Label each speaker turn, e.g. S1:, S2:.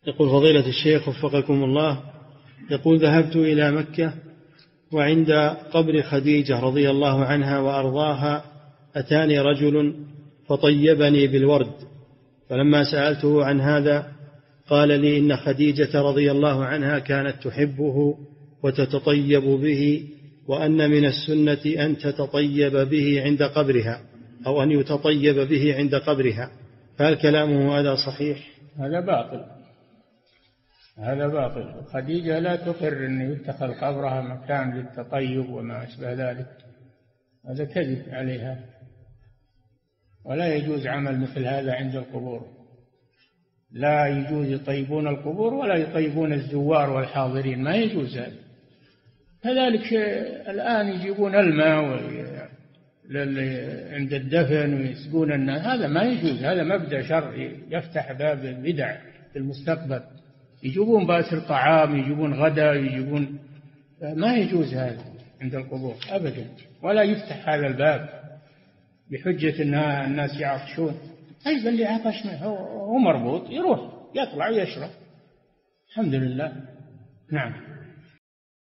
S1: يقول فضيلة الشيخ وفقكم الله، يقول ذهبت إلى مكة وعند قبر خديجة رضي الله عنها وأرضاها أتاني رجل فطيبني بالورد، فلما سألته عن هذا قال لي إن خديجة رضي الله عنها كانت تحبه وتتطيب به، وأن من السنة أن تتطيب به عند قبرها أو أن يتطيب به عند قبرها، فهل كلامه هذا صحيح؟
S2: هذا باطل، هذا باطل. خديجة لا تقر أن يتخذ قبرها مكان للتطيب وما أشبه ذلك، هذا كذب عليها، ولا يجوز عمل مثل هذا عند القبور. لا يجوز يطيبون القبور ولا يطيبون الزوار والحاضرين، ما يجوز هذا. كذلك الآن يجيبون الماء عند الدفن ويسقون الناس، هذا ما يجوز، هذا مبدأ شرعي يفتح باب البدع في المستقبل. يجيبون بأس الطعام، يجيبون غدا، يجيبون، ما يجوز هذا عند القبور أبدا، ولا يفتح هذا الباب بحجة أن الناس يعطشون. طيب اللي عطش هو مربوط يروح يطلع يشرب، الحمد لله. نعم.